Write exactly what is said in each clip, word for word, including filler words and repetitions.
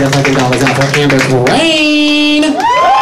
motherfucking dollars out for Amber's Rain.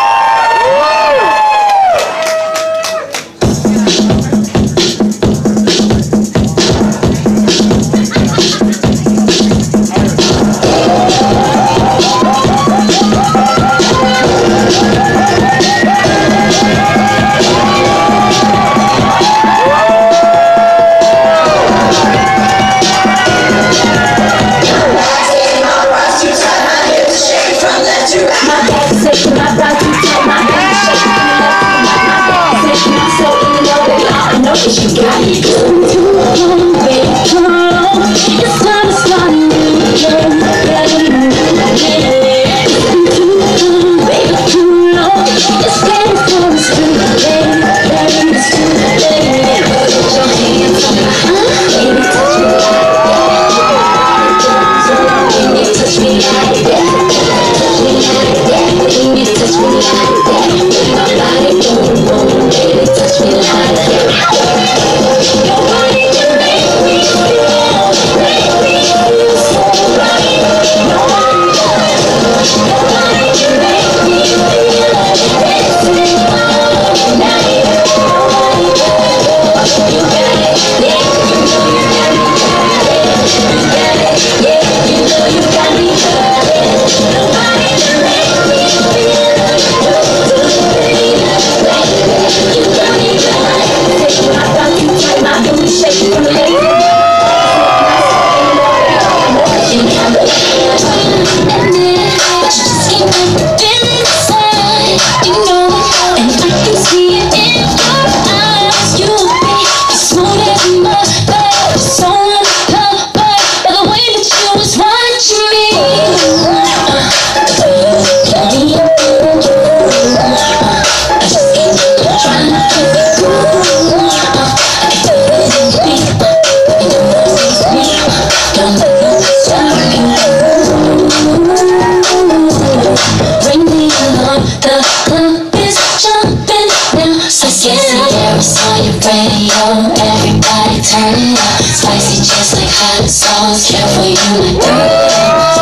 Everybody turn it up, spicy just like hot sauce. Careful, you might burn it up.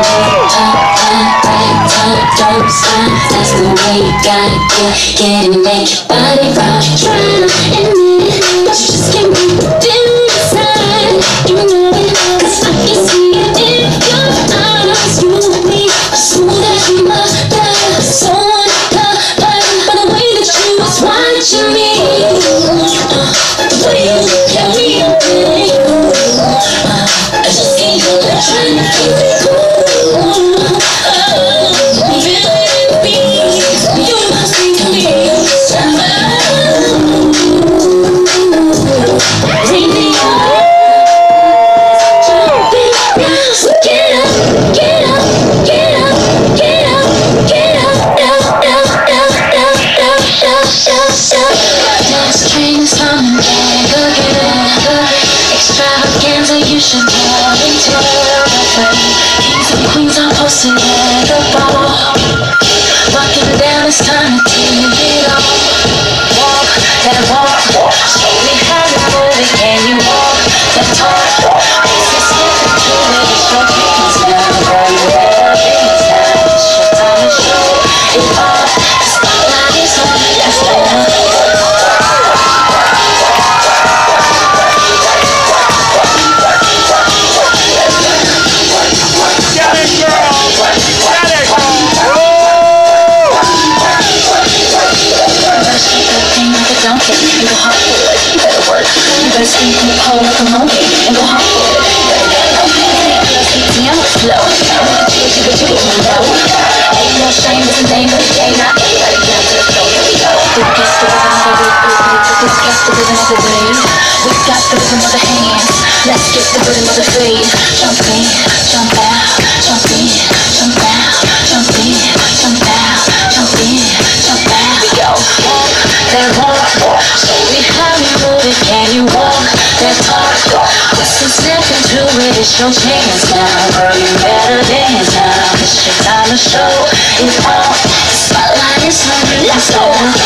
Up, up, right, top, don't stop. That's the way you gotta get, get it, make your body rock. Tryna admit it, but you just can't keep it inside. You know it, 'cause I can see it in your eyes. You me, smooth as butter, so uncovered by the way that you was watching me. Trying to keep it cool. Oh, feeling me. You must be me. Bring me up. Jumping around. So get up, get up, get up, get up, get up, up, up, up, up, up, up, up, up. This train is coming back again. Extravaganza, you should get into it. Kings and queens are posted at the bar. Walking down, it's time to keep it on. Walk that walk, show me how to move it. Can you walk that talk? This is stepping to it, it's your chance now. Girl, you better be time. It's your time to show it all. The spotlight is on, that's better. Don't get it, and go hard for it. You better work. You better scream from the cold like a monkey and go hard for it. You better get low. Plus, easy on the flow. I'm with the chick, you but you don't know. Ain't no shame, it's a name of the game. Not everybody got to the flow. Here we go. We guess the rhythm of the beat. We guess the rhythm of the wave. We got the rhythm of the hands. Let's get the rhythm of the fade. Jump in, jump out, jump in, jump out, jump in, jump out, jump in, jump out. Here we go. Walk that walk. Show me how you move it, can you walk that talk? Listen, step into it, it's your chance now. Girl, you better dance now. It's your time to show it all. The spotlight is on you, let's go.